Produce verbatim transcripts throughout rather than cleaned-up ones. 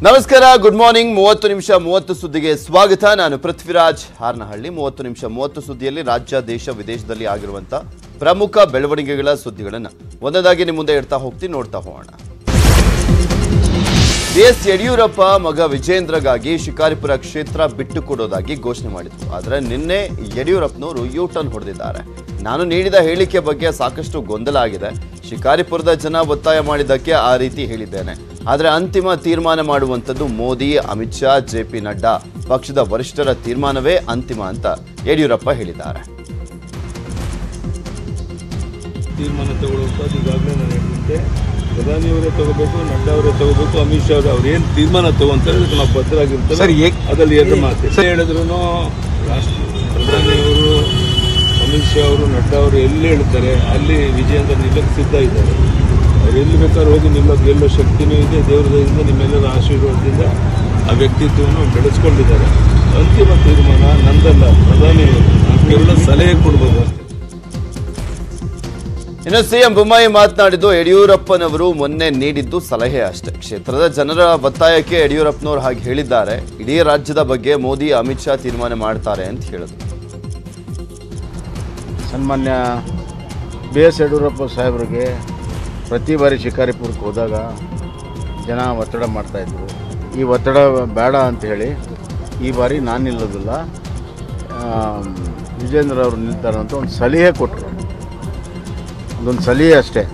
ನಮಸ್ಕಾರ, good morning. ಮೂವತ್ತು ನಿಮಿಷ ಮೂವತ್ತು ಸುದ್ದಿಗೆ ಸ್ವಾಗತ. ನಾನು ಪೃಥ್ವಿರಾಜ್ ಹಾರ್ನಹಳ್ಳಿ. ಮೂವತ್ತು ನಿಮಿಷ ಮೂವತ್ತು ಸುದ್ದಿಯಲ್ಲಿ ರಾಜ್ಯ, ದೇಶ, ವಿದೇಶದಲ್ಲಿ ಆಗಿರುವಂತಹ ಪ್ರಮುಖ ಬೆಳವಣಿಗೆಗಳ ಸುದ್ದಿಗಳನ್ನು ಒಂದೊಂದಾಗಿ ನಿಮ್ಮ ಮುಂದೆ ಇಡ್ತಾ ಹೋಗ್ತೀನಿ, ನೋಡ್ತಾ ಹೋಗೋಣ. ಬಿಎಸ್ ಯಡಿಯೂರಪ್ಪ ಮಗ ವಿಜೇಂದ್ರಗಾಗಿ ಶಿಕಾರಿಪುರ ಕ್ಷೇತ್ರ ಬಿಟ್ಟು ಕೊಡೋದಾಗಿ ಘೋಷಣೆ ಮಾಡಿದ್ರು. ಆದರೆ ನಿನ್ನೆ ಯಡಿಯೂರಪ್ಪನವರು ಯೂ ಟರ್ನ್ ಹೊಡೆದಿದ್ದಾರೆ. ನಾನು ನೀಡಿದ ಹೇಳಿಕೆ ಬಗ್ಗೆ ಸಾಕಷ್ಟು ಗೊಂದಲ ಆಗಿದೆ. ಶಿಕಾರಿಪುರದ ಜನ ಒತ್ತಾಯ ಮಾಡಿದ್ದಕ್ಕೆ ಆ ರೀತಿ ಹೇಳಿದ್ದೇನೆ. ಆದರೆ ಅಂತಿಮ ತೀರ್ಮಾನ ಮಾಡುವಂಥದ್ದು ಮೋದಿ, ಅಮಿತ್ ಶಾ, ಜೆ ಪಿ ನಡ್ಡಾ ಪಕ್ಷದ ವರಿಷ್ಠರ ತೀರ್ಮಾನವೇ ಅಂತಿಮ ಅಂತ ಯಡಿಯೂರಪ್ಪ ಹೇಳಿದ್ದಾರೆ. ತೀರ್ಮಾನ ತಗೊಳ್ಳುವಂಥದ್ದು ಈಗಾಗಲೇ ನಾನು ಹೇಳಿದಂತೆ ಪ್ರಧಾನಿಯವರೇ ತಗೋಬೇಕು, ನಡ್ಡಾ ಅವರೇ ತಗೋಬೇಕು, ಅಮಿತ್ ಶಾ ಅವರು ಅವ್ರು ಏನು ತೀರ್ಮಾನ ತಗೊಂತಾರೆ ಅದಕ್ಕೆ ನಾವು ಬದ್ಧರಾಗಿರ್ತಾರೆ. ಸರ್, ಅದರಲ್ಲಿ ಎರಡು ಮಾತು ಹೇಳಿದ್ರು ರಾಷ್ಟ್ರ ಪ್ರಧಾನಿಯವರು, ಅಮಿತ್ ಶಾ ಅವರು, ನಡ್ಡಾ ಅವರು ಎಲ್ಲಿ ಹೇಳ್ತಾರೆ ಅಲ್ಲಿ ವಿಜೇಂದ್ರ ನಿಲ್ಲಕ್ಕೆ ಸಿದ್ಧ ಇದ್ದಾರೆ. ಅವ್ರು ಎಲ್ಲಿ ಬೇಕಾದ್ರೂ ಹೋಗಿ ನಿಲ್ಲೋದು ಗೆಲ್ಲೋ ಶಕ್ತಿನೂ ಇದೆ. ದೇವರ ದಯದಿಂದ ನಿಮ್ಮೆಲ್ಲರ ಆಶೀರ್ವಾದದಿಂದ ಆ ವ್ಯಕ್ತಿತ್ವವನ್ನು ಬೆಳೆಸ್ಕೊಂಡಿದ್ದಾರೆ. ಅಂತಿಮ ತೀರ್ಮಾನ ನಂದಲ್ಲ, ಪ್ರಧಾನಿಯವರು. ನಾವು ಕೇವಲ ಸಲಹೆ ಕೊಡ್ಬೋದು ಅಷ್ಟೇ. ಇನ್ನು ಸಿಎಂ ಬೊಮ್ಮಾಯಿ ಮಾತನಾಡಿದ್ದು, ಯಡಿಯೂರಪ್ಪನವರು ಮೊನ್ನೆ ನೀಡಿದ್ದು ಸಲಹೆ ಅಷ್ಟೇ. ಕ್ಷೇತ್ರದ ಜನರ ಒತ್ತಾಯಕ್ಕೆ ಯಡಿಯೂರಪ್ಪನವರು ಹಾಗೆ ಹೇಳಿದ್ದಾರೆ. ಇಡೀ ರಾಜ್ಯದ ಬಗ್ಗೆ ಮೋದಿ, ಅಮಿತ್ ಶಾ ತೀರ್ಮಾನ ಮಾಡ್ತಾರೆ ಅಂತ ಹೇಳಿದ್ರು. ಸನ್ಮಾನ್ಯ ಬಿ ಎಸ್ ಯಡಿಯೂರಪ್ಪ ಸಾಹೇಬರಿಗೆ ಪ್ರತಿ ಬಾರಿ ಶಿಕಾರಿಪುರಕ್ಕೆ ಹೋದಾಗ ಜನ ಒತ್ತಡ ಮಾಡ್ತಾಯಿದ್ರು. ಈ ಒತ್ತಡ ಬೇಡ ಅಂತ ಹೇಳಿ ಈ ಬಾರಿ ನಾನು ನಿಲ್ಲೋದಿಲ್ಲ, ವಿಜೇಂದ್ರ ಅವರು ನಿಲ್ತಾರೆ ಅಂತ ಒಂದು ಸಲಹೆ ಕೊಟ್ಟರು. ಅದೊಂದು ಸಲಹೆ ಅಷ್ಟೇ.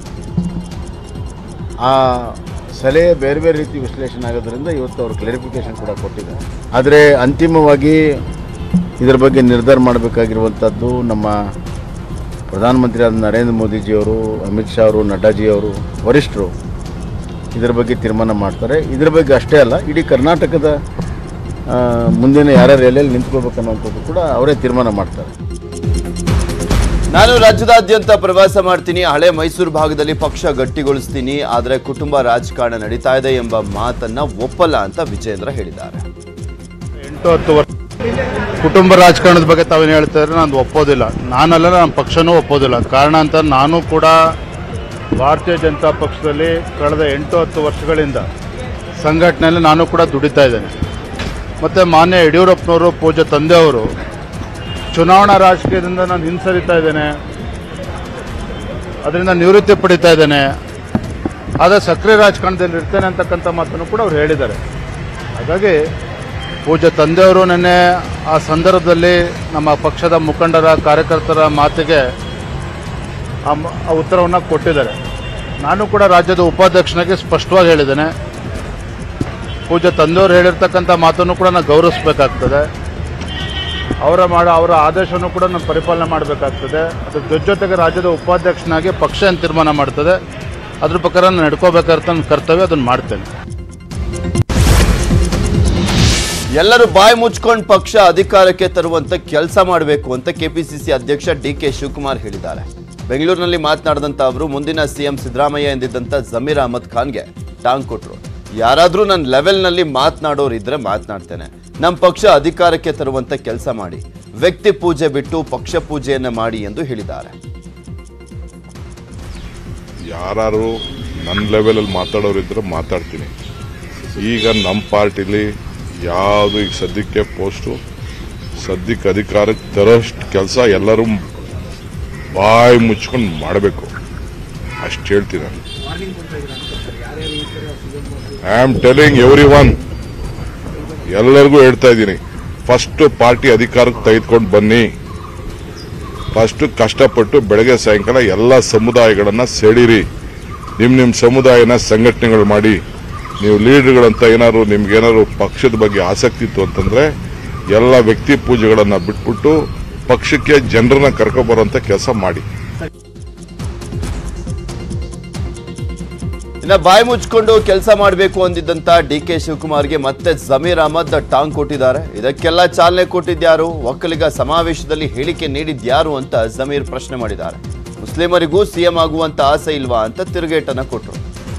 ಆ ಸಲಹೆ ಬೇರೆ ಬೇರೆ ರೀತಿ ವಿಶ್ಲೇಷಣೆ ಆಗೋದ್ರಿಂದ ಇವತ್ತು ಅವರು ಕ್ಲಾರಿಫಿಕೇಷನ್ ಕೂಡ ಕೊಟ್ಟಿದ್ದಾರೆ. ಆದರೆ ಅಂತಿಮವಾಗಿ ಇದರ ಬಗ್ಗೆ ನಿರ್ಧಾರ ಮಾಡಬೇಕಾಗಿರುವಂಥದ್ದು ನಮ್ಮ ಪ್ರಧಾನಮಂತ್ರಿ ಆದ ನರೇಂದ್ರ ಮೋದಿಜಿಯವರು, ಅಮಿತ್ ಶಾ ಅವರು, ನಡ್ಡಾಜಿಯವರು ವರಿಷ್ಠರು ಇದರ ಬಗ್ಗೆ ತೀರ್ಮಾನ ಮಾಡ್ತಾರೆ. ಇದರ ಬಗ್ಗೆ ಅಷ್ಟೇ ಅಲ್ಲ, ಇಡೀ ಕರ್ನಾಟಕದ ಮುಂದಿನ ಯಾರ್ಯಾರು ಎಲ್ಲೆಲ್ಲಿ ನಿಂತ್ಕೋಬೇಕನ್ನುವಂಥದ್ದು ಕೂಡ ಅವರೇ ತೀರ್ಮಾನ ಮಾಡ್ತಾರೆ. ನಾನು ರಾಜ್ಯದಾದ್ಯಂತ ಪ್ರವಾಸ ಮಾಡ್ತೀನಿ, ಹಳೆ ಮೈಸೂರು ಭಾಗದಲ್ಲಿ ಪಕ್ಷ ಗಟ್ಟಿಗೊಳಿಸ್ತೀನಿ, ಆದರೆ ಕುಟುಂಬ ರಾಜಕಾರಣ ನಡೀತಾ ಇದೆ ಎಂಬ ಮಾತನ್ನ ಒಪ್ಪಲ್ಲ ಅಂತ ವಿಜೇಂದ್ರ ಹೇಳಿದ್ದಾರೆ. ಎಂಟು ಹತ್ತು ವರ್ಷ ಕುಟುಂಬ ರಾಜಕಾರಣದ ಬಗ್ಗೆ ತಾವೇನು ಹೇಳ್ತಾರೆ, ನಾನು ಒಪ್ಪೋದಿಲ್ಲ. ನಾನಲ್ಲ, ನಮ್ಮ ಪಕ್ಷನೂ ಒಪ್ಪೋದಿಲ್ಲ. ಕಾರಣ ಅಂತ ನಾನು ಕೂಡ ಭಾರತೀಯ ಜನತಾ ಪಕ್ಷದಲ್ಲಿ ಕಳೆದ ಎಂಟು ಹತ್ತು ವರ್ಷಗಳಿಂದ ಸಂಘಟನೆಯಲ್ಲಿ ನಾನು ಕೂಡ ದುಡಿತಾ ಇದ್ದೇನೆ. ಮತ್ತು ಮಾನ್ಯ ಯಡಿಯೂರಪ್ಪನವರು, ಪೂಜ್ಯ ತಂದೆಯವರು ಚುನಾವಣಾ ರಾಜಕೀಯದಿಂದ ನಾನು ಹಿಂಸರಿತಾ ಇದ್ದೇನೆ, ಅದರಿಂದ ನಿವೃತ್ತಿ ಪಡಿತಾ ಇದ್ದೇನೆ, ಆದರೆ ಸಕ್ರಿಯ ರಾಜಕಾರಣದಲ್ಲಿ ಇರ್ತೇನೆ ಅಂತಕ್ಕಂಥ ಮಾತನ್ನು ಕೂಡ ಅವ್ರು ಹೇಳಿದ್ದಾರೆ. ಹಾಗಾಗಿ ಪೂಜ್ಯ ತಂದೆಯವರು ನೆನ್ನೆ ಆ ಸಂದರ್ಭದಲ್ಲಿ ನಮ್ಮ ಪಕ್ಷದ ಮುಖಂಡರ, ಕಾರ್ಯಕರ್ತರ ಮಾತಿಗೆ ಆ ಉತ್ತರವನ್ನು ಕೊಟ್ಟಿದ್ದಾರೆ. ನಾನು ಕೂಡ ರಾಜ್ಯದ ಉಪಾಧ್ಯಕ್ಷನಾಗಿ ಸ್ಪಷ್ಟವಾಗಿ ಹೇಳಿದ್ದೇನೆ, ಪೂಜ್ಯ ತಂದೆಯವರು ಹೇಳಿರ್ತಕ್ಕಂಥ ಮಾತನ್ನು ಕೂಡ ನಾನು ಗೌರವಿಸಬೇಕಾಗ್ತದೆ. ಅವರ ಮಾಡೋ ಅವರ ಆದೇಶವನ್ನು ಕೂಡ ನಾನು ಪರಿಪಾಲನೆ ಮಾಡಬೇಕಾಗ್ತದೆ. ಅದ್ರ ಜೊತೆ ಜೊತೆಗೆ ರಾಜ್ಯದ ಉಪಾಧ್ಯಕ್ಷನಾಗಿ ಪಕ್ಷ ಏನು ತೀರ್ಮಾನ ಮಾಡ್ತದೆ ಅದ್ರ ಪ್ರಕಾರ ನಾನು ನಡ್ಕೋಬೇಕಾದ ನನ್ನ ಕರ್ತವ್ಯ, ಅದನ್ನು ಮಾಡ್ತೇನೆ. ಎಲ್ಲರೂ ಬಾಯಿ ಮುಚ್ಕೊಂಡು ಪಕ್ಷ ಅಧಿಕಾರಕ್ಕೆ ತರುವಂತ ಕೆಲಸ ಮಾಡಬೇಕು ಅಂತ ಕೆಪಿಸಿಸಿ ಅಧ್ಯಕ್ಷ ಡಿ ಕೆ ಶಿವಕುಮಾರ್ ಹೇಳಿದ್ದಾರೆ. ಬೆಂಗಳೂರಿನಲ್ಲಿ ಮಾತನಾಡಿದಂತ ಅವರು ಮುಂದಿನ ಸಿಎಂ ಸಿದ್ದರಾಮಯ್ಯ ಎಂದಿದ್ದಂತ ಜಮೀರ್ ಅಹಮದ್ ಖಾನ್ಗೆ ಟಾಂಗ್ ಕೊಟ್ಟರು. ಯಾರಾದರೂ ನನ್ನ ಲೆವೆಲ್ನಲ್ಲಿ ಮಾತನಾಡೋರು ಇದ್ರೆ ಮಾತನಾಡ್ತೇನೆ, ನಮ್ಮ ಪಕ್ಷ ಅಧಿಕಾರಕ್ಕೆ ತರುವಂತ ಕೆಲಸ ಮಾಡಿ, ವ್ಯಕ್ತಿ ಪೂಜೆ ಬಿಟ್ಟು ಪಕ್ಷ ಪೂಜೆಯನ್ನ ಮಾಡಿ ಎಂದು ಹೇಳಿದ್ದಾರೆ. ಯಾರು ನನ್ನ ಲೆವೆಲಲ್ಲಿ ಮಾತಾಡೋರಿದ್ರೆ ಮಾತಾಡ್ತೀನಿ. ಈಗ ನಮ್ಮ ಪಾರ್ಟಿಲಿ ಯಾವುದು ಈಗ ಸದ್ಯಕ್ಕೆ ಪೋಸ್ಟು ಸದ್ಯಕ್ಕೆ ಅಧಿಕಾರಕ್ಕೆ ತರೋಷ್ಟು ಕೆಲಸ ಎಲ್ಲರೂ ಬಾಯಿ ಮುಚ್ಕೊಂಡು ಮಾಡಬೇಕು, ಅಷ್ಟು ಹೇಳ್ತೀನಿ ನಾನು. I am telling everyone, ಎಲ್ಲರಿಗೂ ಹೇಳ್ತಾ ಇದ್ದೀನಿ, ಫಸ್ಟ್ ಪಾರ್ಟಿ ಅಧಿಕಾರಕ್ಕೆ ತೆಗೆದುಕೊಂಡು ಬನ್ನಿ. ಫಸ್ಟ್ ಕಷ್ಟಪಟ್ಟು ಬೆಳಗ್ಗೆ ಸಾಯಂಕಾಲ ಎಲ್ಲ ಸಮುದಾಯಗಳನ್ನು ಸೆಳೀರಿ. ನಿಮ್ಮ ನಿಮ್ಮ ಸಮುದಾಯನ ಸಂಘಟನೆಗಳು ಮಾಡಿ. ನೀವು ಲೀಡರ್ಗಳಂತ ಏನಾದ್ರು ನಿಮ್ಗೇನಾದ್ರು ಪಕ್ಷದ ಬಗ್ಗೆ ಆಸಕ್ತಿ ಇತ್ತು ಅಂತಂದ್ರೆ ಎಲ್ಲ ವ್ಯಕ್ತಿ ಪೂಜೆಗಳನ್ನ ಬಿಟ್ಬಿಟ್ಟು ಪಕ್ಷಕ್ಕೆ ಜನರನ್ನ ಕರ್ಕೊಬರುವಂತ ಕೆಲಸ ಮಾಡಿ. ಇನ್ನ ಬಾಯಿ ಮುಚ್ಕೊಂಡು ಕೆಲಸ ಮಾಡಬೇಕು ಅಂದಿದ್ದಂತ ಡಿ ಕೆ ಶಿವಕುಮಾರ್ಗೆ ಮತ್ತೆ ಜಮೀರ್ ಅಹಮದ್ ಟಾಂಗ್ ಕೊಟ್ಟಿದ್ದಾರೆ. ಇದಕ್ಕೆಲ್ಲ ಚಾಲನೆ ಕೊಟ್ಟಿದ್ಯಾರು, ಒಕ್ಕಲಿಗ ಸಮಾವೇಶದಲ್ಲಿ ಹೇಳಿಕೆ ನೀಡಿದ್ಯಾರು ಅಂತ ಜಮೀರ್ ಪ್ರಶ್ನೆ ಮಾಡಿದ್ದಾರೆ. ಮುಸ್ಲಿಮರಿಗೂ ಸಿಎಂ ಆಗುವಂತ ಆಸೆ ಇಲ್ವಾ ಅಂತ ತಿರುಗೇಟನ್ನ ಕೊಟ್ಟರು.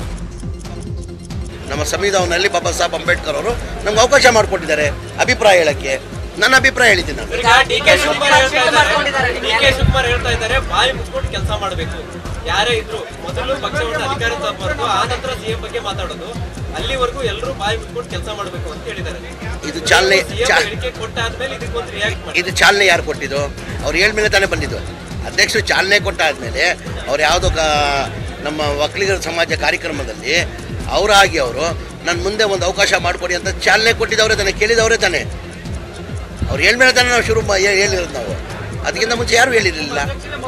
ನಮ್ಮ ಸಂವಿಧಾನದಲ್ಲಿ ಬಾಬಾ ಸಾಹೇಬ್ ಅಂಬೇಡ್ಕರ್ ಅವರು ನಮ್ಗೆ ಅವಕಾಶ ಮಾಡಿಕೊಟ್ಟಿದ್ದಾರೆ ಅಭಿಪ್ರಾಯ ಹೇಳಕ್ಕೆ. ನನ್ನ ಅಭಿಪ್ರಾಯ ಹೇಳಿದ್ದೀನಿ ನಾನು. ಡಿ ಕೆ ಶಿವಕುಮಾರ್ ಹೇಳ್ತಾ ಇದ್ದಾರೆ, ಬಾಯಿ ಮುಚ್ಕೊಂಡು ಕೆಲಸ ಮಾಡಬೇಕು. ಯಾರೇ ಇದ್ರು ಮೊದಲು ಪಕ್ಷವನ್ನು ಅಧಿಕಾರ ತಪ್ಪಬಾರದು, ಆ ನಂತರ ಸಿಎಂ ಬಗ್ಗೆ ಮಾತಾಡೋದು, ಅಲ್ಲಿವರೆಗೂ ಎಲ್ಲರೂ ಬಾಯಿ ಮುಚ್ಕೊಂಡು ಕೆಲಸ ಮಾಡಬೇಕು ಅಂತ ಹೇಳಿದ್ದಾರೆ. ಇದು ಚಾಲನೆ ಹೇಳಿಕೆ ಕೊಟ್ಟಾದ್ಮೇಲೆ ಇದಕ್ಕೊಂದು ರಿಯಾಕ್ಟ್ ಮಾಡಿ. ಇದು ಚಾಲನೆ ಯಾರು ಕೊಟ್ಟಿದ್ದು? ಅವ್ರು ಏಳ್ ಮೇಲೆ ತಾನೇ ಬಂದಿದ್ದು. ಅಧ್ಯಕ್ಷರು ಚಾಲನೆ ಕೊಟ್ಟಾದ್ಮೇಲೆ ಅವ್ರು ಯಾವುದೋ ಕ ನಮ್ಮ ಒಕ್ಕಲಿಗರ ಸಮಾಜ ಕಾರ್ಯಕ್ರಮದಲ್ಲಿ ಅವರಾಗಿ ಅವರು ನನ್ನ ಮುಂದೆ ಒಂದು ಅವಕಾಶ ಮಾಡಿಕೊಡಿ ಅಂತ ಚಾಲನೆ ಕೊಟ್ಟಿದ್ದವರೇ ತಾನೆ, ಕೇಳಿದವರೇ ತಾನೆ. ಅವ್ರು ಏಳ್ ಮೇಲೆ ತಾನೇ ನಾವು ಶುರು ಹೇಳಿರೋದು. ನಾವು ಅದಕ್ಕಿಂತ ಮುಂಚೆ ಯಾರು ಹೇಳಿರಲಿಲ್ಲ.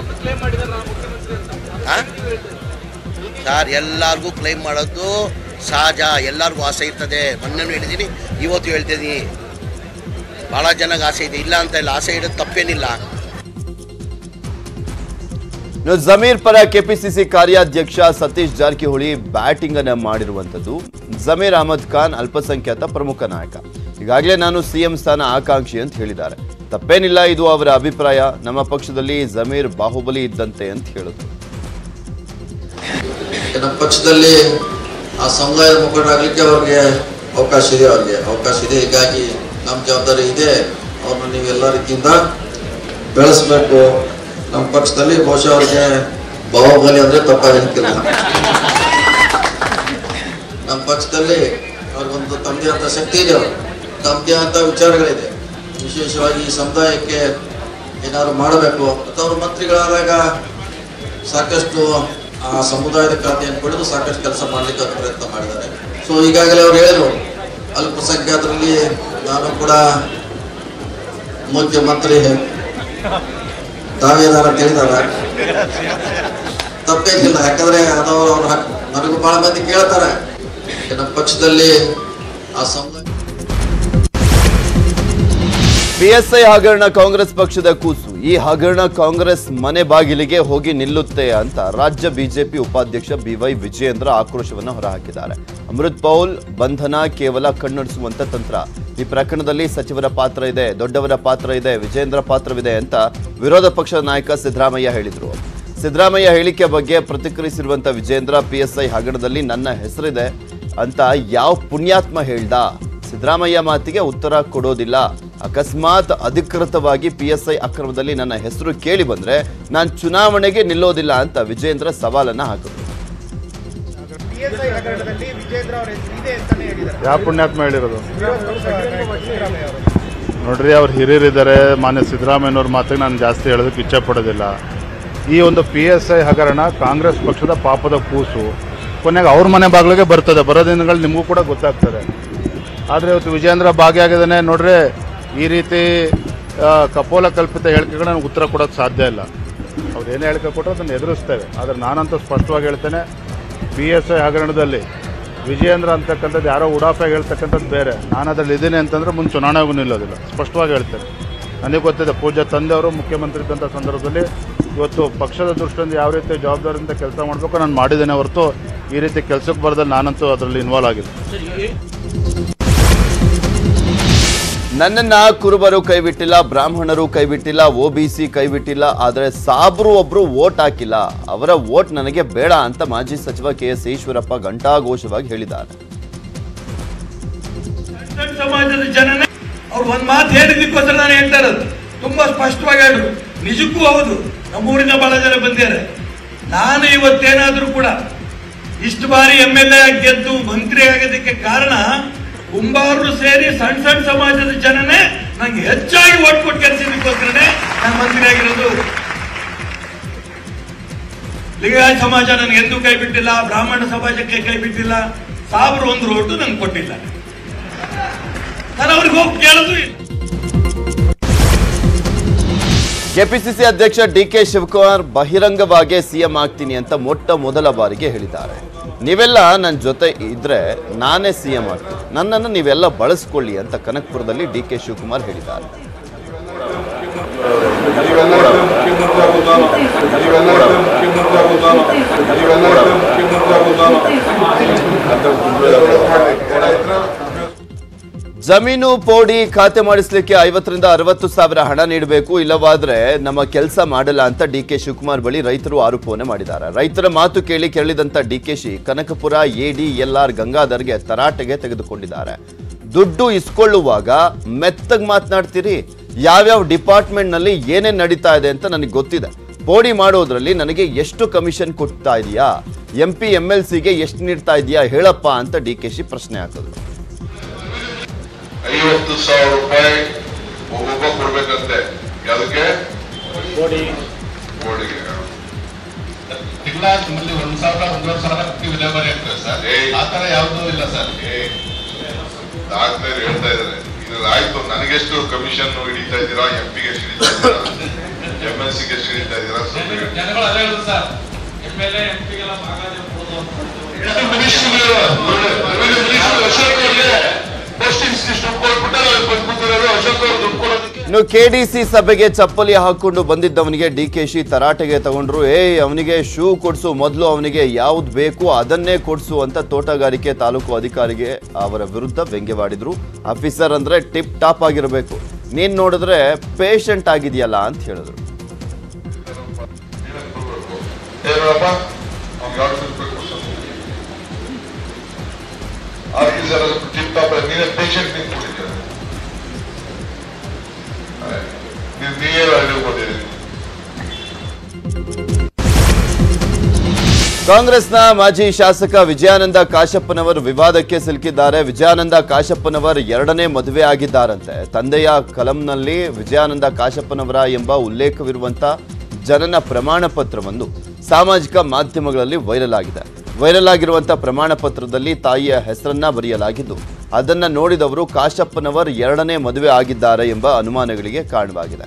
ಹಾಂ ಸರ್, ಎಲ್ಲರಿಗೂ ಕ್ಲೈಮ್ ಮಾಡೋದು ಸಹಜ, ಎಲ್ಲರಿಗೂ ಆಸೆ ಇರ್ತದೆ. ಮೊನ್ನೆನೂ ಹೇಳಿದ್ದೀನಿ, ಇವತ್ತು ಹೇಳ್ತೀನಿ, ಭಾಳ ಜನಕ್ಕೆ ಆಸೆ ಇದೆ, ಇಲ್ಲ ಅಂತ ಇಲ್ಲ. ಆಸೆ ಇಡೋದು ತಪ್ಪೇನಿಲ್ಲ. ಜಮೀರ್ ಪರ ಕೆಪಿಸಿಸಿ ಕಾರ್ಯಾಧ್ಯಕ್ಷ ಸತೀಶ್ ಜಾರಕಿಹೊಳಿ ಬ್ಯಾಟಿಂಗ್ ಅನ್ನ ಮಾಡಿರುವಂತದ್ದು. ಜಮೀರ್ ಅಹಮದ್ ಖಾನ್ ಅಲ್ಪಸಂಖ್ಯಾತ ಪ್ರಮುಖ ನಾಯಕ, ಈಗಾಗಲೇ ನಾನು ಸಿಎಂ ಸ್ಥಾನ ಆಕಾಂಕ್ಷಿ ಅಂತ ಹೇಳಿದ್ದಾರೆ. ತಪ್ಪೇನಿಲ್ಲ, ಇದು ಅವರ ಅಭಿಪ್ರಾಯ. ನಮ್ಮ ಪಕ್ಷದಲ್ಲಿ ಜಮೀರ್ ಬಾಹುಬಲಿ ಇದ್ದಂತೆ ಅಂತ ಹೇಳಿದ್ರು. ನಮ್ಮ ಪಕ್ಷದಲ್ಲಿ ಆ ಸಮುದಾಯದ ಮುಖಂಡರಾಗಲಿಕ್ಕೆ ಅವ್ರಿಗೆ ಅವಕಾಶ ಇದೆ, ಅವ್ರಿಗೆ ಅವಕಾಶ ಇದೆ. ಹೀಗಾಗಿ ನಮ್ಮ ಜವಾಬ್ದಾರಿ ಇದೆ, ಅವ್ರನ್ನ ನೀವು ಎಲ್ಲ ರೀತಿಯಿಂದ ಬೆಳೆಸಬೇಕು. ನಮ್ಮ ಪಕ್ಷದಲ್ಲಿ ಬಹುಶಃ ಅವ್ರಿಗೆ ಬಾಹುಬಲಿ ಅಂದರೆ ತಪ್ಪಾಗಿರ್ತಿಲ್ಲ. ನಮ್ಮ ಪಕ್ಷದಲ್ಲಿ ಅವ್ರಿಗೊಂದು ತಮ್ಮದೇ ಅಂತ ಶಕ್ತಿ ಇದೆ, ಅವರು ತಮ್ಮದೇ ಅಂತ ವಿಚಾರಗಳಿದೆ. ವಿಶೇಷವಾಗಿ ಈ ಸಮುದಾಯಕ್ಕೆ ಏನಾದ್ರು ಮಾಡಬೇಕು ಮತ್ತು ಅವರು ಮಂತ್ರಿಗಳಾದಾಗ ಸಾಕಷ್ಟು ಆ ಸಮುದಾಯದ ಖಾತೆಯನ್ನು ಪಡೆದು ಸಾಕಷ್ಟು ಕೆಲಸ ಮಾಡಲಿಕ್ಕೆ ಅವರು ಪ್ರಯತ್ನ ಮಾಡಿದ್ದಾರೆ. ಸೊ ಈಗಾಗಲೇ ಅವ್ರು ಹೇಳಿದ್ರು, ಅಲ್ಪಸಂಖ್ಯಾತರಲ್ಲಿ ನಾನು ಕೂಡ ಮುಖ್ಯಮಂತ್ರಿ ದಾವೇದಾರ ಅಂತ ಹೇಳಿದ್ದಾರೆ. ತಪ್ಪೇನಿಲ್ಲ, ಯಾಕಂದ್ರೆ ಅದು ಅವ್ರ ಹಕ್ಕು. ನನಗೂ ಬಹಳ ಮಂದಿ ಕೇಳ್ತಾರೆ, ನಮ್ಮ ಪಕ್ಷದಲ್ಲಿ ಆ ಸಮುದಾಯ. ಪಿಎಸ್ಐ ಹಗರಣ ಕಾಂಗ್ರೆಸ್ ಪಕ್ಷದ ಕೂಸು. ಈ ಹಗರಣ ಕಾಂಗ್ರೆಸ್ ಮನೆ ಬಾಗಿಲಿಗೆ ಹೋಗಿ ನಿಲ್ಲುತ್ತೆ ಅಂತ ರಾಜ್ಯ ಬಿಜೆಪಿ ಉಪಾಧ್ಯಕ್ಷ ಬಿವೈ ವಿಜಯೇಂದ್ರ ಆಕ್ರೋಶವನ್ನು ಹೊರಹಾಕಿದ್ದಾರೆ. ಅಮೃತ್ ಪೌಲ್ ಬಂಧನ ಕೇವಲ ಕಣ್ಣೊಡಿಸುವಂತ ತಂತ್ರ. ಈ ಪ್ರಕರಣದಲ್ಲಿ ಸಚಿವರ ಪಾತ್ರ ಇದೆ, ದೊಡ್ಡವರ ಪಾತ್ರ ಇದೆ, ವಿಜಯೇಂದ್ರ ಪಾತ್ರವಿದೆ ಅಂತ ವಿರೋಧ ಪಕ್ಷದ ನಾಯಕ ಸಿದ್ದರಾಮಯ್ಯ ಹೇಳಿದರು. ಸಿದ್ದರಾಮಯ್ಯ ಹೇಳಿಕೆ ಬಗ್ಗೆ ಪ್ರತಿಕ್ರಿಯಿಸಿರುವಂತ ವಿಜಯೇಂದ್ರ, ಪಿಎಸ್ಐ ಹಗರಣದಲ್ಲಿ ನನ್ನ ಹೆಸರಿದೆ ಅಂತ ಯಾವ ಪುಣ್ಯಾತ್ಮ ಹೇಳ್ದ? ಸಿದ್ದರಾಮಯ್ಯ ಮಾತಿಗೆ ಉತ್ತರ ಕೊಡೋದಿಲ್ಲ. ಅಕಸ್ಮಾತ್ ಅಧಿಕೃತವಾಗಿ ಪಿಎಸ್ಐ ಅಕ್ರಮದಲ್ಲಿ ನನ್ನ ಹೆಸರು ಕೇಳಿ ಬಂದ್ರೆ ನಾನು ಚುನಾವಣೆಗೆ ನಿಲ್ಲೋದಿಲ್ಲ ಅಂತ ವಿಜಯೇಂದ್ರ ಸವಾಲನ್ನ ಹಾಕಿದ್ರು. ಯಾವ ಪುಣ್ಯಾತ್ಮ ಹೇಳಿರೋದು? ನೋಡ್ರಿ, ಅವ್ರು ಹಿರಿಯರಿದ್ದಾರೆ. ಮಾನ್ಯ ಸಿದ್ದರಾಮಯ್ಯನವ್ರ ಮಾತಿಗೆ ನಾನು ಜಾಸ್ತಿ ಹೇಳೋದಕ್ಕೆ ಇಚ್ಛೆ ಪಡೋದಿಲ್ಲ. ಈ ಒಂದು ಪಿ ಎಸ್ ಐ ಹಗರಣ ಕಾಂಗ್ರೆಸ್ ಪಕ್ಷದ ಪಾಪದ ಕೂಸು. ಕೊನೆಗೆ ಅವ್ರ ಮನೆ ಬಾಗಿಲಿಗೆ ಬರ್ತದೆ. ಬರೋ ದಿನಗಳು ನಿಮಗೂ ಕೂಡ ಗೊತ್ತಾಗ್ತದೆ. ಆದರೆ ಇವತ್ತು ವಿಜಯೇಂದ್ರ ಭಾಗಿಯಾಗಿದ್ದಾನೆ. ನೋಡ್ರಿ, ಈ ರೀತಿ ಕಪೋಲ ಕಲ್ಪಿತ ಹೇಳಿಕೆಗಳನ್ನ ಉತ್ತರ ಕೊಡೋಕ್ಕೆ ಸಾಧ್ಯ ಇಲ್ಲ. ಅವ್ರು ಏನೇ ಹೇಳಿಕೆ ಕೊಟ್ಟರು ಅದನ್ನು ಎದುರಿಸ್ತೇವೆ. ಆದರೆ ನಾನಂತೂ ಸ್ಪಷ್ಟವಾಗಿ ಹೇಳ್ತೇನೆ, ಪಿ ಎಸ್ ಐ ಹಗರಣದಲ್ಲಿ ವಿಜಯೇಂದ್ರ ಅಂತಕ್ಕಂಥದ್ದು ಯಾರೋ ಉಡಾಫಾಗಿ ಹೇಳ್ತಕ್ಕಂಥದ್ದು ಬೇರೆ. ನಾನು ಅದರಲ್ಲಿ ಇದ್ದೀನಿ ಅಂತಂದರೆ ಮುಂದೆ ಚುನಾವಣೆಗೂ ನಿಲ್ಲೋದಿಲ್ಲ. ಸ್ಪಷ್ಟವಾಗಿ ಹೇಳ್ತೇನೆ. ನನಗೆ ಗೊತ್ತಿದೆ, ಪೂಜ್ಯ ತಂದೆಯವರು ಮುಖ್ಯಮಂತ್ರಿ ಇದ್ದಂಥ ಸಂದರ್ಭದಲ್ಲಿ ಇವತ್ತು ಪಕ್ಷದ ದೃಷ್ಟಿಯಿಂದ ಯಾವ ರೀತಿ ಜವಾಬ್ದಾರಿಯಿಂದ ಕೆಲಸ ಮಾಡಬೇಕು ನಾನು ಮಾಡಿದ್ದೇನೆ ಹೊರತು ಈ ರೀತಿ ಕೆಲಸಕ್ಕೆ ಬರೋದಲ್ಲಿ ನಾನಂತೂ ಅದರಲ್ಲಿ ಇನ್ವಾಲ್ವ್ ಆಗಿದೆ. ನನ್ನನ್ನ ಕುರುಬರು ಕೈಬಿಟ್ಟಿಲ್ಲ, ಬ್ರಾಹ್ಮಣರು ಕೈಬಿಟ್ಟಿಲ್ಲ, ಒಬಿಸಿ ಕೈಬಿಟ್ಟಿಲ್ಲ, ಆದರೆ ಸಾಬ್ರು ಒಬ್ರು ವೋಟ್ ಹಾಕಿಲ್ಲ. ಅವರ ವೋಟ್ ನನಗೆ ಬೇಡ ಅಂತ ಮಾಜಿ ಸಚಿವ ಕೆ ಎಸ್ ಈಶ್ವರಪ್ಪ ಘಂಟಾಘೋಷವಾಗಿ ಹೇಳಿದ್ದಾರೆ. ಸಮಾಜದ ಜನನೇ ಅವ್ರು ಒಂದ್ ಮಾತು ಹೇಳಿದಕ್ಕೋಸ್ಕರ ನಾನು ಹೇಳ್ತಾ ಇರೋದು. ತುಂಬಾ ಸ್ಪಷ್ಟವಾಗಿ ಹೇಳಿದ್ರು. ನಿಜಕ್ಕೂ ಹೌದು, ನಮ್ಮೂರಿನ ಬಹಳ ಜನ ಬಂದಿದ್ದಾರೆ. ನಾನು ಇವತ್ತೇನಾದ್ರೂ ಕೂಡ ಇಷ್ಟು ಬಾರಿ ಎಂ ಎಲ್ ಎ ಗೆದ್ದು ಮಂತ್ರಿ ಆಗೋದಕ್ಕೆ ಕಾರಣ ಕುಂಬಾರರು ಸೇರಿ ಸಣ್ಣ ಸಣ್ಣ ಸಮಾಜದ ಜನನೇ ನಂಗೆ ಹೆಚ್ಚಾಗಿ ಓಟ್ ಕೊಟ್ಟು ಕೆಲಸದಕ್ಕೋಸ್ಕರನೇ ನಾನು ಮಂತ್ರಿ ಆಗಿರೋದು. ಲಿಂಗಾಯತ ಸಮಾಜ ನನಗೆ ಎಂದೂ ಕೈ ಬಿಟ್ಟಿಲ್ಲ, ಬ್ರಾಹ್ಮಣ ಸಮಾಜಕ್ಕೆ ಕೈ ಬಿಟ್ಟಿಲ್ಲ, ಸಾವಿರ ಒಂದು ರೋಟು ನಂಗೆ ಕೊಟ್ಟಿಲ್ಲ. ನಾನು ಅವ್ರಿಗೆ ಹೋಗಿ ಕೇಳೋದು ಇಲ್ಲ. ಕೆಪಿಸಿಸಿ ಅಧ್ಯಕ್ಷ ಡಿ ಕೆ ಶಿವಕುಮಾರ್ ಬಹಿರಂಗವಾಗಿ ಸಿಎಂ ಆಗ್ತೀನಿ ಅಂತ ಮೊಟ್ಟ ಮೊದಲ ಬಾರಿಗೆ ಹೇಳಿದ್ದಾರೆ. ನೀವೆಲ್ಲ ನನ್ನ ಜೊತೆ ಇದ್ರೆ ನಾನೇ ಸಿಎಂ ಆಗ್ತೀನಿ, ನನ್ನನ್ನು ನೀವೆಲ್ಲ ಬಳಸ್ಕೊಳ್ಳಿ ಅಂತ ಕನಕಪುರದಲ್ಲಿ ಡಿ ಕೆ ಶಿವಕುಮಾರ್ ಹೇಳಿದ್ದಾರೆ. ಜಮೀನು ಪೋಡಿ ಖಾತೆ ಮಾಡಿಸ್ಲಿಕ್ಕೆ ಐವತ್ತರಿಂದ ಅರವತ್ತು ಸಾವಿರ ಹಣ ನೀಡಬೇಕು, ಇಲ್ಲವಾದ್ರೆ ನಮ್ಮ ಕೆಲಸ ಮಾಡಲ್ಲ ಅಂತ ಡಿ ಕೆ ಶಿವಕುಮಾರ್ ಬಳಿ ರೈತರು ಆರೋಪವನ್ನು ಮಾಡಿದ್ದಾರೆ. ರೈತರ ಮಾತು ಕೇಳಿ ಕೆರಳಿದಂತ ಡಿಕೆಶಿ ಕನಕಪುರ ಎಡಿ ಎಲ್ ಆರ್ ಗಂಗಾಧರ್ಗೆ ತರಾಟೆಗೆ ತೆಗೆದುಕೊಂಡಿದ್ದಾರೆ. ದುಡ್ಡು ಇಸ್ಕೊಳ್ಳುವಾಗ ಮೆತ್ತಗ್ ಮಾತನಾಡ್ತೀರಿ, ಯಾವ್ಯಾವ ಡಿಪಾರ್ಟ್ಮೆಂಟ್ ನಲ್ಲಿ ಏನೇನ್ ನಡೀತಾ ಇದೆ ಅಂತ ನನಗೆ ಗೊತ್ತಿದೆ. ಪೋಡಿ ಮಾಡೋದ್ರಲ್ಲಿ ನನಗೆ ಎಷ್ಟು ಕಮಿಷನ್ ಕೊಡ್ತಾ ಇದೆಯಾ, ಎಂ ಪಿ ಎಂ ಎಲ್ ಸಿಗೆ ಎಷ್ಟು ನೀಡ್ತಾ ಇದೆಯಾ ಹೇಳಪ್ಪ ಅಂತ ಡಿ ಕೆ ಶಿ ಪ್ರಶ್ನೆ ಹಾಕಿದ್ರು. ಐವತ್ತು ಸಾವಿರ ರೂಪಾಯಿ ಒಬ್ಬೊಬ್ಬ ಕೊಡ್ಬೇಕಂತೆ. ಯಾವುದಕ್ಕೆ? ಬೋರ್ಡಿಗೆ. ಇಲ್ಲ, ನಿಮ್ಮಲ್ಲಿ ಒಂದ್ ಸಾವಿರ ಒಂದೂವರೆ ಸಾವಿರ ವಿಲೇವಾರಿ ಆಗ್ತದೆ ಸರ್. ಆ ತರ ಯಾವುದೂ ಇಲ್ಲ ಸರ್. ದಾಖಲೆ ಹೇಳ್ತಾ ಇದ್ದಾರೆ. ಇದ್ರಲ್ಲಿ ಆಯ್ತು, ನನಗೆಷ್ಟು ಕಮಿಷನ್ ಹಿಡಿತಾ ಇದ್ದೀರಾ, ಎಂ ಪಿಗೆ ಎಷ್ಟು ಹಿಡಿತಾ ಇದ್ದೀರಾ, ಎಂ ಎಲ್ ಸಿಗೆ ಎಷ್ಟು ಹಿಡಿತಾ ಇದ್ದೀರಾ? ಜನಗಳು ಅದೇ ಹೇಳುದು sir, M L A M ಪಿಗೆಲ್ಲ ಇನ್ನು ಕೆಡಿಸಿ ಸಭೆಗೆ ಚಪ್ಪಲಿ ಹಾಕೊಂಡು ಬಂದಿದ್ದವನಿಗೆ ಡಿ ಕೆ ಶಿ ತರಾಟೆಗೆ ತಗೊಂಡ್ರು. ಏಯ್ ಅವನಿಗೆ ಶೂ ಕೊಡ್ಸು, ಮೊದಲು ಅವನಿಗೆ ಯಾವ್ದು ಬೇಕು ಅದನ್ನೇ ಕೊಡ್ಸು ಅಂತ ತೋಟಗಾರಿಕೆ ತಾಲೂಕು ಅಧಿಕಾರಿಗೆ ಅವರ ವಿರುದ್ಧ ವ್ಯಂಗ್ಯವಾಡಿದ್ರು. ಆಫೀಸರ್ ಅಂದ್ರೆ ಟಿಪ್ ಟಾಪ್ ಆಗಿರಬೇಕು, ನೀನ್ ನೋಡಿದ್ರೆ ಪೇಷಂಟ್ ಆಗಿದೆಯಲ್ಲ ಅಂತ ಹೇಳಿದ್ರು. ಕಾಂಗ್ರೆಸ್ನ ಮಾಜಿ ಶಾಸಕ ವಿಜಯಾನಂದ ಕಾಶಪ್ಪನವರು ವಿವಾದಕ್ಕೆ ಸಿಲುಕಿದ್ದಾರೆ. ವಿಜಯಾನಂದ ಕಾಶಪ್ಪನವರ್ ಎರಡನೇ ಮದುವೆ ಆಗಿದ್ದಾರಂತೆ. ತಂದೆಯ ಕಲಂನಲ್ಲಿ ವಿಜಯಾನಂದ ಕಾಶಪ್ಪನವರ ಎಂಬ ಉಲ್ಲೇಖವಿರುವಂತ ಜನನ ಪ್ರಮಾಣ ಪತ್ರವೊಂದು ಸಾಮಾಜಿಕ ಮಾಧ್ಯಮಗಳಲ್ಲಿ ವೈರಲ್ ಆಗಿದೆ. ವೈರಲ್ ಆಗಿರುವಂತಹ ಪ್ರಮಾಣ ಪತ್ರದಲ್ಲಿ ತಾಯಿಯ ಹೆಸರನ್ನ ಬರೆಯಲಾಗಿದ್ದು, ಅದನ್ನ ನೋಡಿದವರು ಕಾಶಪ್ಪನವರ್ ಎರಡನೇ ಮದುವೆ ಆಗಿದ್ದಾರೆ ಎಂಬ ಅನುಮಾನಗಳಿಗೆ ಕಾರಣವಾಗಿದೆ.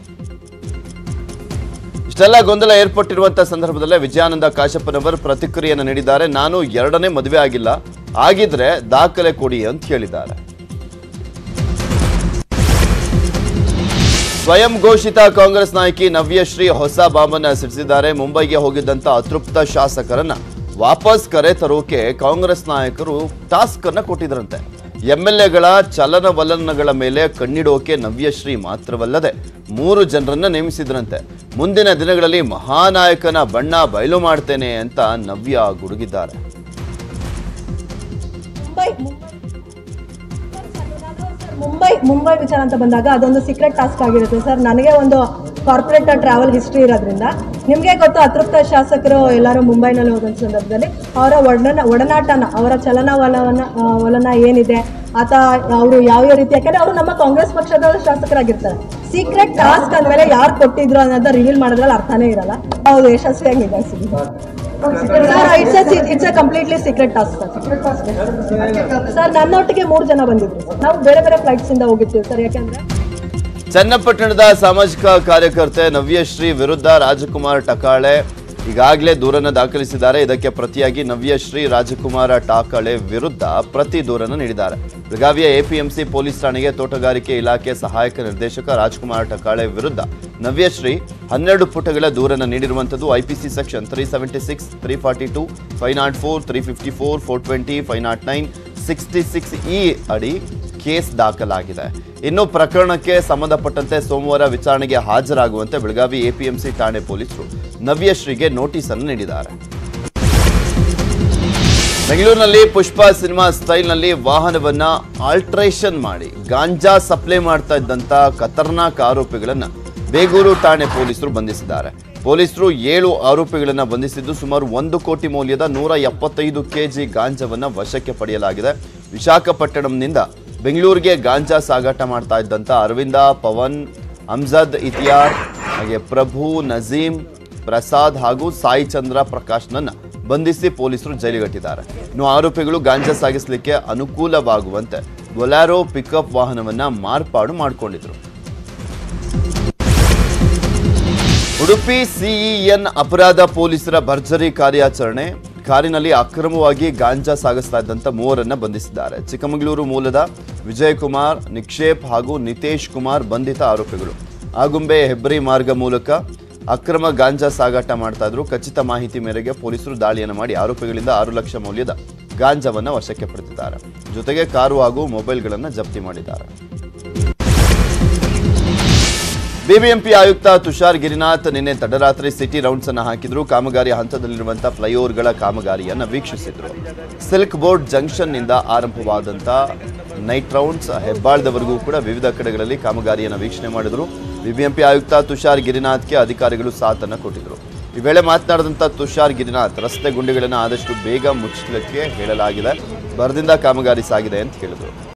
ಇಷ್ಟೆಲ್ಲ ಗೊಂದಲ ಏರ್ಪಟ್ಟಿರುವಂತಹ ಸಂದರ್ಭದಲ್ಲೇ ವಿಜಯಾನಂದ ಕಾಶಪ್ಪನವರ್ ಪ್ರತಿಕ್ರಿಯೆಯನ್ನು ನೀಡಿದ್ದಾರೆ. ನಾನು ಎರಡನೇ ಮದುವೆ ಆಗಿಲ್ಲ, ಆಗಿದ್ರೆ ದಾಖಲೆ ಕೊಡಿ ಅಂತ ಹೇಳಿದ್ದಾರೆ. ಸ್ವಯಂ ಘೋಷಿತ ಕಾಂಗ್ರೆಸ್ ನಾಯಕಿ ನವ್ಯಶ್ರೀ ಹೊಸ ಬಾಂಬನ್ನ ಸಿಡಿಸಿದ್ದಾರೆ. ಮುಂಬೈಗೆ ಹೋಗಿದ್ದಂತ ಅತೃಪ್ತ ಶಾಸಕರನ್ನ ವಾಪಸ್ ಕರೆ ತರೋಕೆ ಕಾಂಗ್ರೆಸ್ ನಾಯಕರು ಟಾಸ್ಕ್ ಅನ್ನ ಕೊಟ್ಟಿದ್ರಂತೆ. ಎಂಎಲ್ಎಗಳ ಚಲನವಲನಗಳ ಮೇಲೆ ಕಣ್ಣಿಡೋಕೆ ನವ್ಯಶ್ರೀ ಮಾತ್ರವಲ್ಲದೆ ಮೂರು ಜನರನ್ನ ನೇಮಿಸಿದ್ರಂತೆ. ಮುಂದಿನ ದಿನಗಳಲ್ಲಿ ಮಹಾನಾಯಕನ ಬಣ್ಣ ಬಯಲು ಮಾಡ್ತೇನೆ ಅಂತ ನವ್ಯ ಗುಡುಗಿದ್ದಾರೆ. ಮುಂಬೈ ಮುಂಬೈ ವಿಚಾರ ಅಂತ ಬಂದಾಗ ಅದೊಂದು ಸೀಕ್ರೆಟ್ ಟಾಸ್ಕ್ ಆಗಿರುತ್ತೆ ಸರ್. ನನಗೆ ಒಂದು ಕಾರ್ಪೊರೇಟ್ ಟ್ರಾವೆಲ್ ಹಿಸ್ಟ್ರಿ ಇರೋದ್ರಿಂದ ನಿಮಗೆ ಗೊತ್ತು, ಅತೃಪ್ತ ಶಾಸಕರು ಎಲ್ಲರೂ ಮುಂಬೈನಲ್ಲಿ ಹೋದ ಸಂದರ್ಭದಲ್ಲಿ ಅವರ ಒಡನ ಒಡನಾಟನ ಅವರ ಚಲನವಲನ ವಲನ ಏನಿದೆ, ಆತ ಅವರು ಯಾವ ರೀತಿ, ಯಾಕಂದ್ರೆ ಅವರು ನಮ್ಮ ಕಾಂಗ್ರೆಸ್ ಪಕ್ಷದ ಶಾಸಕರಾಗಿರ್ತಾರೆ. ಸೀಕ್ರೆಟ್ ಟಾಸ್ಕ್ ಅಂದಮೇಲೆ ಯಾರು ಕೊಟ್ಟಿದ್ರು ಅನ್ನೋದನ್ನ ರಿವೀಲ್ ಮಾಡೋದ್ರಲ್ಲಿ ಅರ್ಥನೇ ಇರಲ್ಲ. ಹೌದು, ಯಶಸ್ವಿಯಾಗಿ ನಿಭಾಯಿಸಿದ್ವಿ sir. It's a completely secret task sir. ನನ್ನೊಟ್ಟಿಗೆ ಮೂರು ಜನ ಬಂದಿದ್ರು. ನಾವು ಬೇರೆ ಬೇರೆ ಫ್ಲೈಟ್ಸ್ ಇಂದ ಹೋಗಿರ್ತೀವಿ ಸರ್. ಯಾಕಂದ್ರೆ ಚನ್ನಪಟ್ಟಣದ ಸಾಮಾಜಿಕ ಕಾರ್ಯಕರ್ತೆ ನವ್ಯಶ್ರೀ ವಿರುದ್ಧ ರಾಜಕುಮಾರ್ ಟಕಾಳೆ ಈಗಾಗಲೇ ದೂರನ್ನ ದಾಖಲಿಸಿದ್ದಾರೆ. ಇದಕ್ಕೆ ಪ್ರತಿಯಾಗಿ ನವ್ಯಶ್ರೀ ರಾಜಕುಮಾರ ಟಾಕಳೆ ವಿರುದ್ಧ ಪ್ರತಿ ದೂರನ್ನು ನೀಡಿದ್ದಾರೆ. ಬೆಳಗಾವಿಯ ಎಪಿಎಂಸಿ ಪೊಲೀಸ್ ಠಾಣೆಗೆ ತೋಟಗಾರಿಕೆ ಇಲಾಖೆ ಸಹಾಯಕ ನಿರ್ದೇಶಕ ರಾಜಕುಮಾರ್ ಟಕಾಳೆ ವಿರುದ್ಧ ನವ್ಯಶ್ರೀ ಹನ್ನೆರಡು ಪುಟಗಳ ದೂರನ್ನು ನೀಡಿರುವಂಥದ್ದು. IPC section three seventy six three forty two five naught four three fifty four four twenty five naught nine sixty six E ಅಡಿ ಕೇಸ್ ದಾಖಲಾಗಿದೆ. ಇನ್ನು ಪ್ರಕರಣಕ್ಕೆ ಸಂಬಂಧಪಟ್ಟಂತೆ ಸೋಮವಾರ ವಿಚಾರಣೆಗೆ ಹಾಜರಾಗುವಂತೆ ಬೆಳಗಾವಿ ಎಪಿಎಂಸಿ ಠಾಣೆ ಪೊಲೀಸರು ನವ್ಯಶ್ರೀಗೆ ನೋಟಿಸ್ ಅನ್ನು ನೀಡಿದ್ದಾರೆ. ಬೆಂಗಳೂರಿನಲ್ಲಿ ಪುಷ್ಪ ಸಿನಿಮಾ ಸ್ಟೈಲ್ನಲ್ಲಿ ವಾಹನವನ್ನ ಆಲ್ಟ್ರೇಷನ್ ಮಾಡಿ ಗಾಂಜಾ ಸಪ್ಲೈ ಮಾಡ್ತಾ ಇದ್ದಂತ ಖತರ್ನಾಕ್ ಆರೋಪಿಗಳನ್ನ ಬೇಗೂರು ಠಾಣೆ ಪೊಲೀಸರು ಬಂಧಿಸಿದ್ದಾರೆ. ಪೊಲೀಸರು ಏಳು ಆರೋಪಿಗಳನ್ನ ಬಂಧಿಸಿದ್ದು ಸುಮಾರು ಒಂದು ಕೋಟಿ ಮೌಲ್ಯದ ನೂರ ಎಪ್ಪತ್ತೈದು ಕೆಜಿ ಗಾಂಜಾವನ್ನ ವಶಕ್ಕೆ ಪಡೆಯಲಾಗಿದೆ. ವಿಶಾಖಪಟ್ಟಣಂನಿಂದ ಬೆಂಗಳೂರಿಗೆ ಗಾಂಜಾ ಸಾಗಾಟ ಮಾಡ್ತಾ ಇದ್ದಂತ ಅರವಿಂದ, ಪವನ್, ಅಮ್ಜದ್, ಇತಿಯಾರ್, ಹಾಗೆ ಪ್ರಭು, ನಜೀಂ, ಪ್ರಸಾದ್ ಹಾಗೂ ಸಾಯಿ ಚಂದ್ರ ಪ್ರಕಾಶ್ನನ್ನ ಬಂಧಿಸಿ ಪೊಲೀಸರು ಜೈಲಿಗಟ್ಟಿದ್ದಾರೆ. ಇನ್ನು ಆರೋಪಿಗಳು ಗಾಂಜಾ ಸಾಗಿಸಲಿಕ್ಕೆ ಅನುಕೂಲವಾಗುವಂತೆ ಬೊಲಾರೋ ಪಿಕಪ್ ವಾಹನವನ್ನ ಮಾರ್ಪಾಡು ಮಾಡಿಕೊಂಡಿದ್ರು. ಉಡುಪಿ ಸಿಇಎನ್ ಅಪರಾಧ ಪೊಲೀಸರ ಭರ್ಜರಿ ಕಾರ್ಯಾಚರಣೆ. ಕಾರಿನಲ್ಲಿ ಅಕ್ರಮವಾಗಿ ಗಾಂಜಾ ಸಾಗಿಸ್ತಾ ಇದ್ದಂತ ಮೂವರನ್ನ ಬಂಧಿಸಿದ್ದಾರೆ. ಚಿಕ್ಕಮಗಳೂರು ಮೂಲದ ವಿಜಯಕುಮಾರ್, ನಿಕ್ಷೇಪ್ ಹಾಗೂ ನಿತೇಶ್ ಕುಮಾರ್ ಬಂಧಿತ ಆರೋಪಿಗಳು. ಆಗುಂಬೆ ಹೆಬ್ರಿ ಮಾರ್ಗ ಮೂಲಕ ಅಕ್ರಮ ಗಾಂಜಾ ಸಾಗಾಟ ಮಾಡ್ತಾ ಇದ್ರು. ಖಚಿತ ಮಾಹಿತಿ ಮೇರೆಗೆ ಪೊಲೀಸರು ದಾಳಿಯನ್ನು ಮಾಡಿ ಆರೋಪಿಗಳಿಂದ ಆರು ಲಕ್ಷ ಮೌಲ್ಯದ ಗಾಂಜಾವನ್ನ ವಶಕ್ಕೆ ಪಡೆದಿದ್ದಾರೆ. ಜೊತೆಗೆ ಕಾರು ಹಾಗೂ ಮೊಬೈಲ್ಗಳನ್ನು ಜಪ್ತಿ ಮಾಡಿದ್ದಾರೆ. ಬಿಬಿಎಂಪಿ ಆಯುಕ್ತ ತುಷಾರ್ ಗಿರಿನಾಥ್ ನಿನ್ನೆ ತಡರಾತ್ರಿ ಸಿಟಿ ರೌಂಡ್ಸ್ ಅನ್ನು ಹಾಕಿದ್ರು. ಕಾಮಗಾರಿ ಹಂತದಲ್ಲಿರುವಂತಹ ಫ್ಲೈಓವರ್ಗಳ ಕಾಮಗಾರಿಯನ್ನು ವೀಕ್ಷಿಸಿದ್ರು. ಸಿಲ್ಕ್ ಬೋರ್ಡ್ ಜಂಕ್ಷನ್ ನಿಂದ ಆರಂಭವಾದಂತಹ ನೈಟ್ ರೌಂಡ್ಸ್ ಹೆಬ್ಬಾಳದವರೆಗೂ ಕೂಡ ವಿವಿಧ ಕಡೆಗಳಲ್ಲಿ ಕಾಮಗಾರಿಯನ್ನು ವೀಕ್ಷಣೆ ಮಾಡಿದ್ರು. ಬಿಬಿಎಂಪಿ ಆಯುಕ್ತ ತುಷಾರ್ ಗಿರಿನಾಥ್ಗೆ ಅಧಿಕಾರಿಗಳು ಸಾಥನ್ನು ಕೊಟ್ಟಿದ್ದರು. ಈ ವೇಳೆ ಮಾತನಾಡಿದಂಥ ತುಷಾರ್ ಗಿರಿನಾಥ್, ರಸ್ತೆ ಗುಂಡಿಗಳನ್ನು ಆದಷ್ಟು ಬೇಗ ಮುಚ್ಚಲಿಕ್ಕೆ ಹೇಳಲಾಗಿದೆ, ಭರದಿಂದ ಕಾಮಗಾರಿ ಸಾಗಿದೆ ಅಂತ ಹೇಳಿದರು.